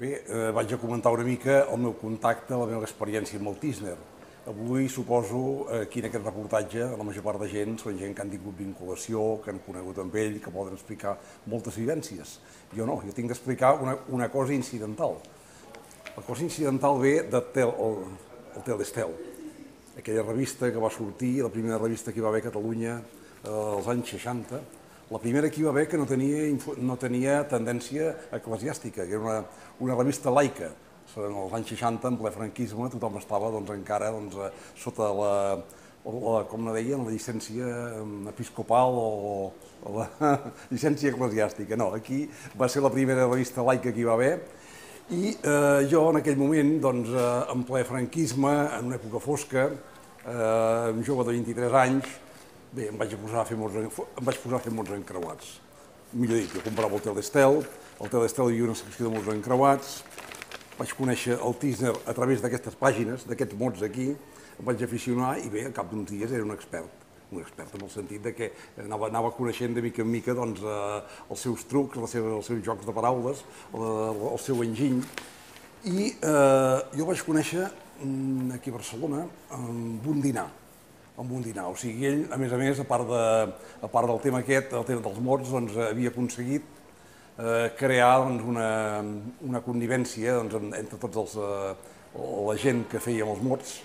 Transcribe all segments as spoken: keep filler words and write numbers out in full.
Bé, eh, vaig a comentar una mica el meu contacte, la meva experiència amb el Tísner. Avui suposo eh, aquí en aquest reportatge la major part de gent són gent que han tingut vinculació, que han conegut amb ell, que poden explicar moltes vivències. Jo no, jo tinc d'explicar una, una cosa incidental. La cosa incidental ve de tel, el, el Tel d'Estel, aquella revista que va sortir, la primera revista que hi va haver a Catalunya eh, als anys seixanta, la primera que hi va haver que no tenia, no tenia tendència eclesiàstica, que era una, una revista laica. En els anys seixanta, en ple franquisme, tothom estava doncs, encara doncs, sota la, la, com ne deien, la llicència episcopal o, o la llicència eclesiàstica. No, aquí va ser la primera revista laica que hi va haver i eh, jo en aquell moment, doncs, eh, en ple franquisme, en una època fosca, eh, un jove de vint-i-tres anys, bé, em vaig posar a fer mots, em vaig posar a fer mots encreuats. Millor dit, jo comprava el Tel d'Estel, al Tel d'Estel hi havia una secció de mots encreuats, vaig conèixer el Tísner a través d'aquestes pàgines, d'aquests mots aquí, em vaig aficionar i bé, al cap d'uns dies era un expert, un expert en el sentit de que anava, anava coneixent de mica en mica doncs, eh, els seus trucs, els seus, els seus jocs de paraules, el, el seu enginy. I eh, jo vaig conèixer aquí a Barcelona amb un dinar, amb un dinar. O sigui, ell, a més a més, a part, de, a part del tema aquest, el tema dels mots, doncs, havia aconseguit eh, crear doncs, una, una connivència doncs, entre tots els, eh, la gent que feia els mots.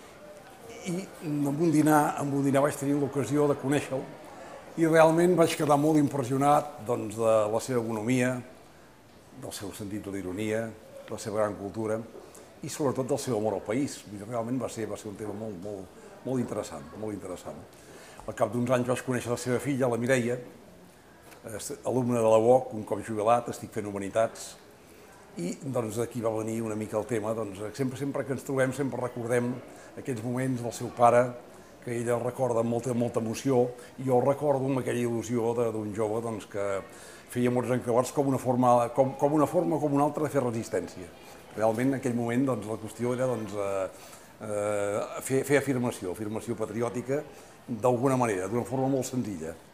I amb un dinar, amb un dinar vaig tenir l'ocasió de conèixer-lo i realment vaig quedar molt impressionat doncs, de la seva economia, del seu sentit de l'ironia, de la seva gran cultura i sobretot del seu amor al país. Realment va ser, va ser un tema molt, molt, molt interessant, molt interessant. Al cap d'uns anys vaig conèixer la seva filla, la Mireia, alumna de la U O C, un cop jubilat, estic fent humanitats, i doncs d'aquí va venir una mica el tema, doncs sempre, sempre que ens trobem sempre recordem aquells moments del seu pare, que ella el recorda amb molta, molta emoció, i jo el recordo amb aquella il·lusió d'un jove doncs, que feia mots encreuats com una forma, com, com una forma com una altra de fer resistència. Realment en aquell moment doncs, la qüestió era doncs, eh, eh, fer, fer afirmació, afirmació patriòtica d'alguna manera, d'una forma molt senzilla.